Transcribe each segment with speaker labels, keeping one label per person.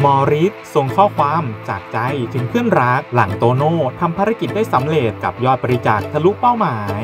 Speaker 1: มอริสส่งข้อความจากใจถึงเพื่อนรักหลังโตโน่ทำภารกิจได้สำเร็จกับยอดบริจาคทะลุเป้าหมาย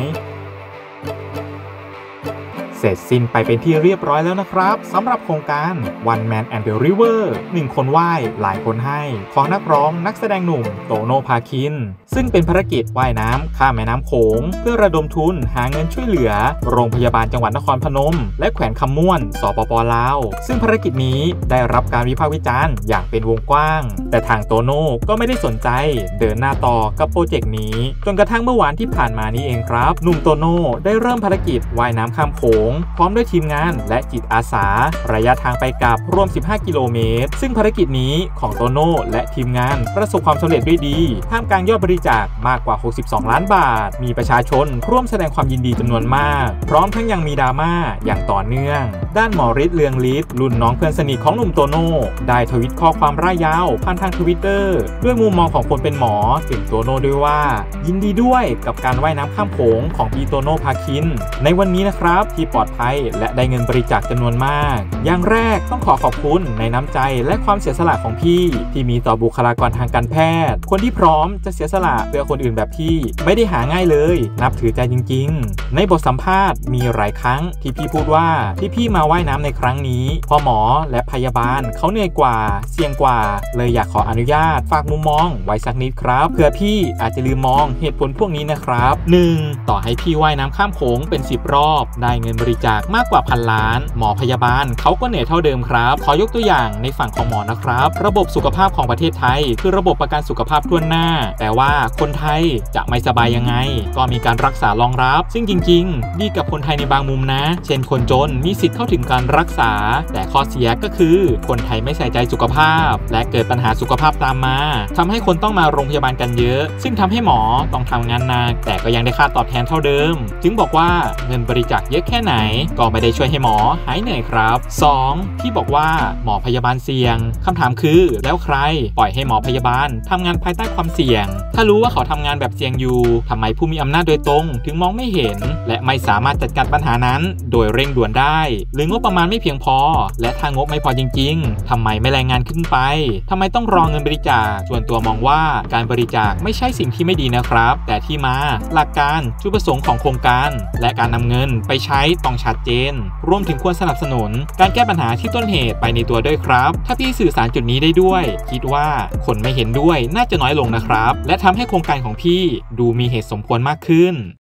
Speaker 1: เสร็จสิ้นไปเป็นที่เรียบร้อยแล้วนะครับสำหรับโครงการ One Man and the River 1 คนว่ายหลายคนให้ของนักร้องนักแสดงหนุ่มโตโน่พาคินซึ่งเป็นภารกิจว่ายน้ำข้ามแม่น้ำโขงเพื่อระดมทุนหาเงินช่วยเหลือโรงพยาบาลจังหวัดนครพนมและแขวงคำม่วนสปป.ลาวซึ่งภารกิจนี้ได้รับการวิพากษ์วิจารณ์อย่างเป็นวงกว้างแต่ทางโตโน่ก็ไม่ได้สนใจเดินหน้าต่อกับโปรเจกต์นี้จนกระทั่งเมื่อวานที่ผ่านมานี้เองครับหนุ่มโตโน่ได้เริ่มภารกิจว่ายน้ำข้ามโขงพร้อมด้วยทีมงานและจิตอาสาระยะทางไปกลับรวม15กิโลเมตรซึ่งภารกิจนี้ของโตโน่และทีมงานประสบความสำเร็จด้วยดีท่ามกลางยอดบริจาคมากกว่า62ล้านบาทมีประชาชนร่วมแสดงความยินดีจำนวนมากพร้อมทั้งยังมีดราม่าอย่างต่อเนื่องด้านหมอฤทธิ์เลืองฤทธิ์รุ่นน้องเพื่อนสนิทของหนุ่มโตโน่ได้ทวิตข้อความร่ายยาวผ่านทางทวิตเตอร์ด้วยมุมมองของคนเป็นหมอถึงโตโน่ด้วยว่ายินดีด้วยกับการว่ายน้ำข้ามโขงของพี่โตโน่พาคินในวันนี้นะครับที่ปลอดภัยและได้เงินบริจาคจำนวนมากอย่างแรกต้องขอบคุณในน้ำใจและความเสียสละของพี่ที่มีต่อบุคลากรทางการแพทย์คนที่พร้อมจะเสียสละเพื่อคนอื่นแบบพี่ไม่ได้หาง่ายเลยนับถือใจจริงๆในบทสัมภาษณ์มีหลายครั้งที่พี่พูดว่าที่พี่มาว่ายน้ำในครั้งนี้พอหมอและพยาบาลเขาเหนื่อยกว่าเสี่ยงกว่าเลยอยากขออนุญาตฝากมุมมองไว้สักนิดครับเผื่อพี่อาจจะลืมมองเหตุผลพวกนี้นะครับ 1. ต่อให้พี่ว่ายน้ำข้ามโขงเป็น10รอบได้เงินบริจาคมากกว่า1,000 ล้านหมอพยาบาลเขาก็เหนื่อยเท่าเดิมครับขอยกตัวอย่างในฝั่งของหมอนะครับระบบสุขภาพของประเทศไทยคือระบบประกันสุขภาพทั่วหน้าแต่ว่าคนไทยจะไม่สบายยังไงก็มีการรักษารองรับซึ่งจริงๆดีกับคนไทยในบางมุมนะเช่นคนจนมีสิทธิ์เข้าถึงการรักษาแต่ข้อเสียก็คือคนไทยไม่ใส่ใจสุขภาพและเกิดปัญหาสุขภาพตามมาทำให้คนต้องมาโรงพยาบาลกันเยอะซึ่งทำให้หมอต้องทำงานหนักแต่ก็ยังได้ค่าตอบแทนเท่าเดิมจึงบอกว่าเงินบริจาคเยอะแค่ไหนก็ไม่ได้ช่วยให้หมอหายเหนื่อยครับ 2. ที่บอกว่าหมอพยาบาลเสี่ยงคำถามคือแล้วใครปล่อยให้หมอพยาบาลทำงานภายใต้ความเสี่ยงถ้ารู้ว่าเขาทำงานแบบเสี่ยงอยู่ทำไมผู้มีอำนาจโดยตรงถึงมองไม่เห็นและไม่สามารถจัดการปัญหานั้นโดยเร่งด่วนได้หรืองบประมาณไม่เพียงพอและถ้างบไม่พอจริงๆทำไมไม่รายงานขึ้นไปทำไมต้องรอเงินบริจาคส่วนตัวมองว่าการบริจาคไม่ใช่สิ่งที่ไม่ดีนะครับแต่ที่มาหลักการจุดประสงค์ของโครงการและการนำเงินไปใช้ต้องชัดเจนรวมถึงควรสนับสนุนการแก้ปัญหาที่ต้นเหตุไปในตัวด้วยครับถ้าพี่สื่อสารจุดนี้ได้ด้วยคิดว่าคนไม่เห็นด้วยน่าจะน้อยลงนะครับและทำให้โครงการของพี่ดูมีเหตุสมควรมากขึ้น